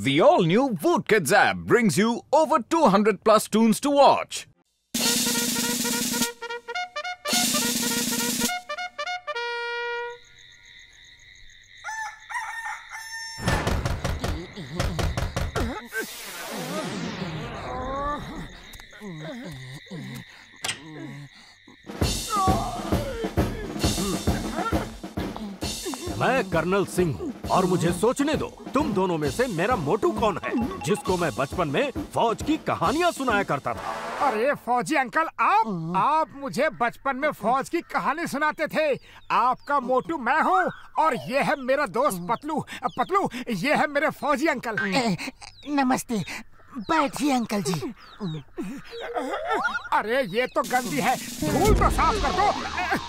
The all-new Voot Kids app brings you over 200 plus tunes to watch. मैं colonel Singh हूँ और मुझे सोचने दो, तुम दोनों में से मेरा मोटू कौन है जिसको मैं बचपन में फौज की कहानियाँ सुनाया करता था। अरे फौजी अंकल, आप मुझे बचपन में फौज की कहानी सुनाते थे। आपका मोटू मैं हूँ और ये है मेरा दोस्त पतलू ये है मेरे फौजी अंकल। नमस्ते, बैठिए अंकल जी। अरे ये तो गंदी है, धूल तो साफ कर दो।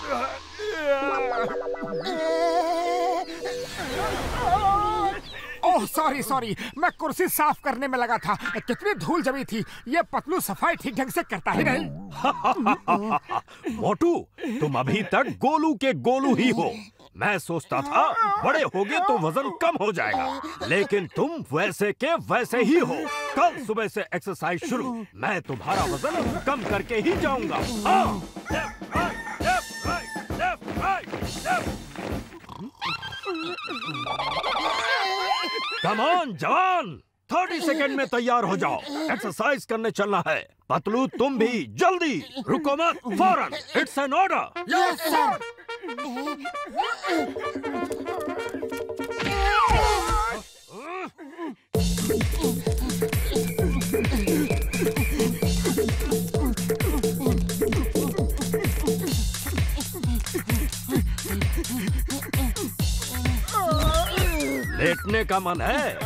ओह सॉरी, मैं कुर्सी साफ करने में लगा था। कितनी धूल जमी थी। ये पतलू सफाई ठीक ढंग से करता ही नहीं। मोटू, तुम अभी तक गोलू के गोलू ही हो। मैं सोचता था बड़े होगे तो वजन कम हो जाएगा, लेकिन तुम वैसे के वैसे ही हो। कल सुबह से एक्सरसाइज शुरू। मैं तुम्हारा वजन कम करके ही जाऊंगा। कम ऑन जवान, 30 सेकंड में तैयार हो जाओ। एक्सरसाइज करने चलना है। पतलू तुम भी जल्दी, रुको मत, फौरन। It's an order. Yes sir. लेटने का मन है?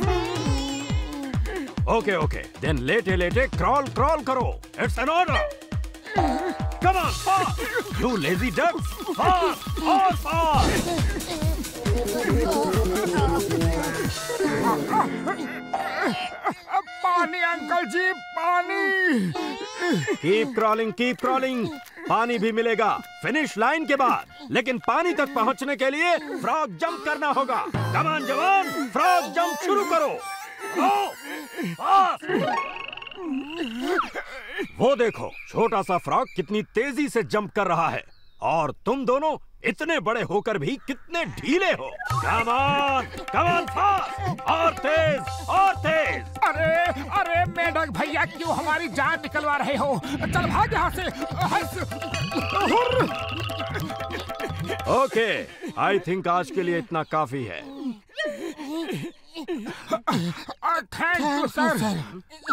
ओके, देन लेटे लेटे क्रॉल करो। It's an order. Come on, fast, you lazy duck, fast और फास्ट। पानी अंकल जी, पानी। Keep crawling. पानी भी मिलेगा फिनिश लाइन के बाद, लेकिन पानी तक पहुंचने के लिए फ्रॉग जंप करना होगा। कम ऑन जवान, फ्रॉग जंप शुरू करो। वो देखो, छोटा सा फ्रॉग कितनी तेजी से जंप कर रहा है, और तुम दोनों इतने बड़े होकर भी कितने ढीले हो। कम ऑन फास्ट, और तेज। अरे मेढक भैया, क्यों हमारी जान निकलवा रहे हो? चल भाग यहाँ से। ओके, आई थिंक आज के लिए इतना काफी है। Thank you sir.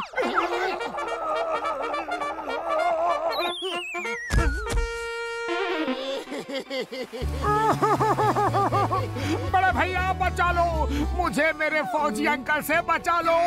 बड़े भैया बचा लो मुझे, मेरे फौजी अंकल से बचा लो।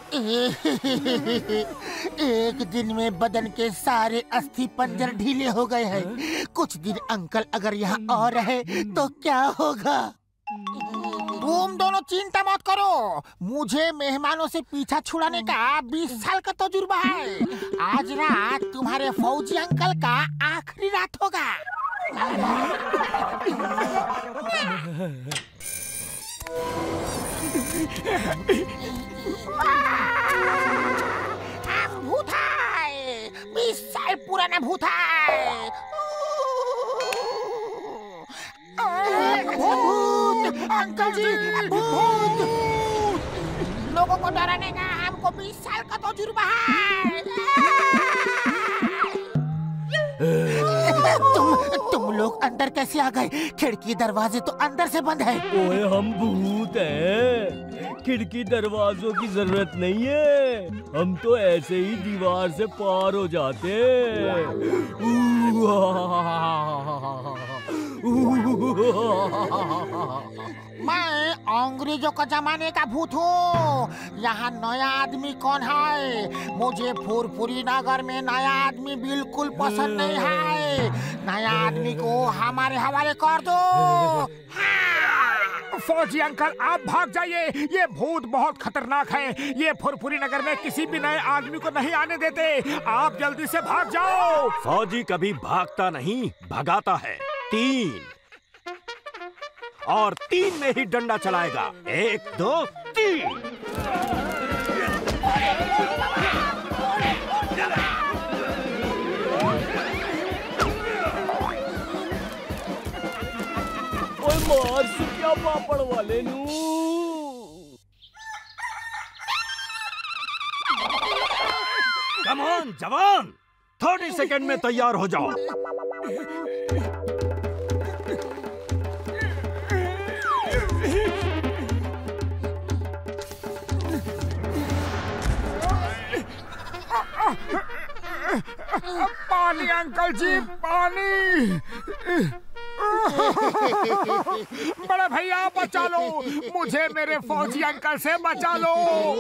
एक दिन में बदन के सारे अस्थि पंजर ढीले हो गए हैं। कुछ दिन अंकल अगर यहाँ और रहे तो क्या होगा? तुम दोनों चिंता मत करो, मुझे मेहमानों से पीछा छुड़ाने का 20 साल का तजुर्बा है। आज रात तुम्हारे फौजी अंकल का आखिरी रात होगा। हम भूत है, 20 साल पुराना भूत है। भूत अंकल जी, भूत। लोगों को डराने का हमको 20 साल का तजुर्बा है। तुम लोग अंदर कैसे आ गए? खिड़की दरवाजे तो अंदर से बंद है। ओए हम भूत हैं, खिड़की दरवाजों की जरूरत नहीं है। हम तो ऐसे ही दीवार से पार हो जाते। मैं अंग्रेजों का जमाने का भूत हूँ। यहाँ नया आदमी कौन है? मुझे फुरफुरी नगर में नया आदमी बिल्कुल पसंद नहीं है। नया आदमी को हमारे हवाले कर दो। हाँ। फौजी अंकल, आप भाग जाइए, ये भूत बहुत खतरनाक है। ये फुरफुरी नगर में किसी भी नए आदमी को नहीं आने देते। आप जल्दी से भाग जाओ। फौजी कभी भागता नहीं, भगाता है। 3 और 3 में ही डंडा चलाएगा। 1 2 3। गया पापड़ वाले नू। कम ऑन जवान, 30 सेकंड में तैयार हो जाओ। पानी अंकल जी, पानी। बड़े भैया बचा लो मुझे, मेरे फौजी अंकल से बचा लो।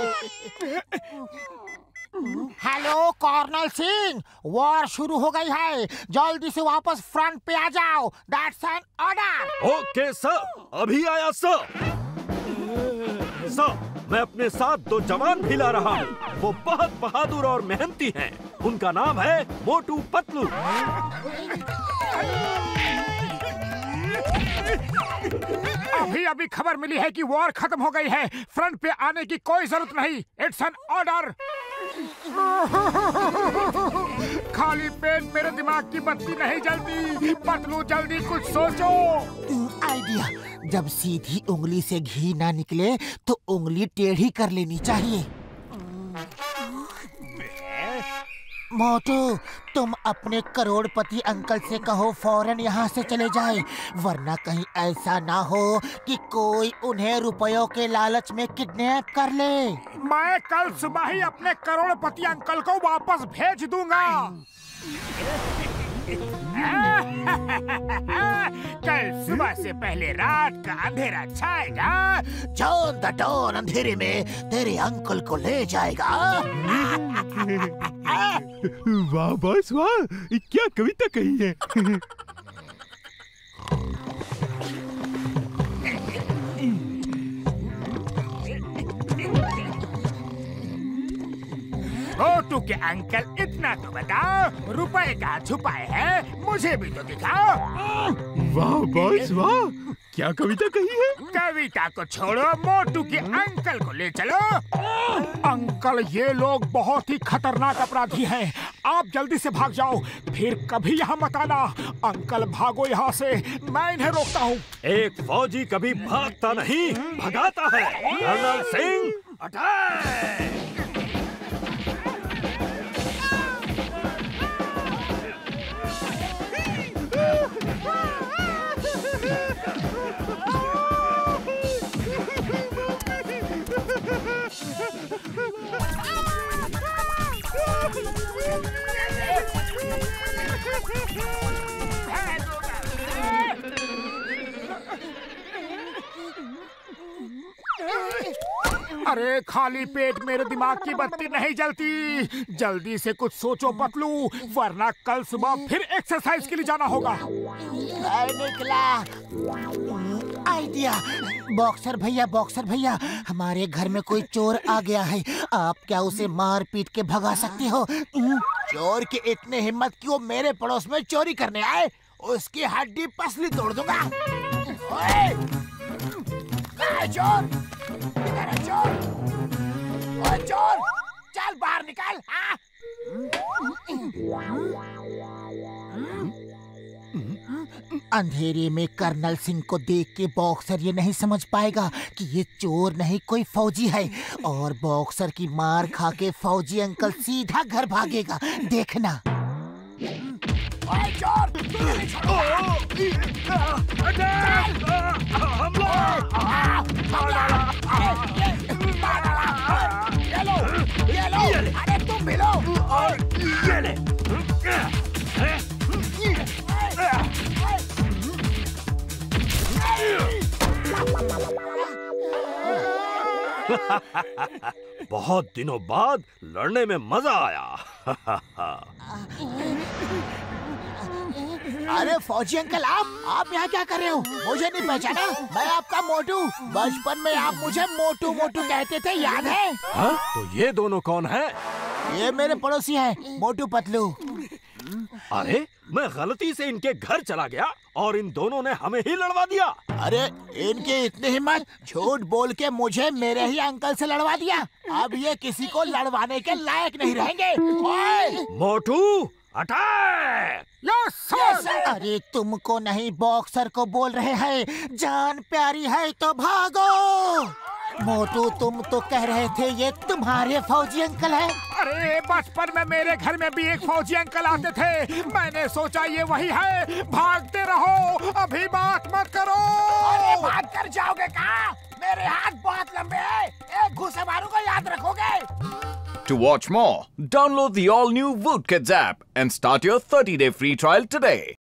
हेलो कर्नल सिंह, वॉर शुरू हो गई है, जल्दी से वापस फ्रंट पे आ जाओ। That's an order. Okay sir, अभी आया सर। सर, मैं अपने साथ 2 जवान भी ला रहा हूँ। वो बहुत बहादुर और मेहनती हैं। उनका नाम है मोटू पतलू। अभी अभी खबर मिली है कि वॉर खत्म हो गई है, फ्रंट पे आने की कोई जरूरत नहीं। It's an order. खाली पेट मेरे दिमाग की बत्ती नहीं जलती। पतलू जल्दी कुछ सोचो। आइडिया, जब सीधी उंगली से घी ना निकले तो उंगली टेढ़ी कर लेनी चाहिए। मोटू, तुम अपने करोड़पति अंकल से कहो फौरन यहाँ से चले जाए, वरना कहीं ऐसा ना हो कि कोई उन्हें रुपयों के लालच में किडनैप कर ले। मैं कल सुबह ही अपने करोड़पति अंकल को वापस भेज दूंगा। कल सुबह से पहले रात का अंधेरा छाएगा। जॉन द डॉन अंधेरे में तेरे अंकल को ले जाएगा। वाह बॉस वाह, क्या कविता कही है। मोटू के अंकल, इतना तो बताओ, रुपए कहाँ छुपाए हैं? मुझे भी तो दिखाओ। वाह बॉस वाह, क्या कविता कही है। कविता को छोड़ो, मोटू के अंकल को ले चलो। अंकल, ये लोग बहुत ही खतरनाक अपराधी हैं। आप जल्दी से भाग जाओ, फिर कभी यहाँ मत आना। अंकल भागो यहाँ से, मैं इन्हें रोकता हूँ। एक फौजी कभी भागता नहीं, भगाता है। Colonel Singh, attack! अरे खाली पेट मेरे दिमाग की बत्ती नहीं जलती। जल्दी से कुछ सोचो पतलू, वरना कल सुबह फिर एक्सरसाइज के लिए जाना होगा। निकला आइडिया। बॉक्सर भैया, हमारे घर में कोई चोर आ गया है। आप क्या उसे मार पीट के भगा सकते हो? चोर की इतने हिम्मत कि वो मेरे पड़ोस में चोरी करने आए, उसकी हड्डी पसली तोड़ दूंगा। चोर, चोर, चल बाहर निकल। अंधेरे में कर्नल सिंह को देख के बॉक्सर ये नहीं समझ पाएगा कि ये चोर नहीं कोई फौजी है, और बॉक्सर की मार खा के फौजी अंकल सीधा घर भागेगा। देखना। अरे तुम भी लो। ये ले। बहुत दिनों बाद लड़ने में मजा आया। अरे फौजी अंकल, आप यहाँ क्या कर रहे हो? मुझे नहीं पहचाना? मैं आपका मोटू। बचपन में आप मुझे मोटू मोटू कहते थे, याद है? हाँ? तो ये दोनों कौन हैं? ये मेरे पड़ोसी हैं, मोटू पतलू। अरे मैं गलती से इनके घर चला गया और इन दोनों ने हमें ही लड़वा दिया। अरे इनकी इतनी हिम्मत, झूठ बोल के मुझे मेरे ही अंकल से लड़वा दिया। अब ये किसी को लड़वाने के लायक नहीं रहेंगे। मोटू, अटैक! Yes sir. अरे तुमको नहीं, बॉक्सर को बोल रहे हैं। जान प्यारी है तो भागो। मोटू, तुम तो कह रहे थे ये तुम्हारे फौजी अंकल हैं। अरे बचपन में मेरे घर में भी एक फौजी अंकल आते थे, मैंने सोचा ये वही है। भागते रहो, अभी बात मत करो। अरे भाग कर जाओगे कहाँ? मेरे हाथ बहुत लंबे हैं, एक घुसे मारूंगा, याद रखोगे। To watch more, download the all-new Woot Kids app and start your 30-day free trial today.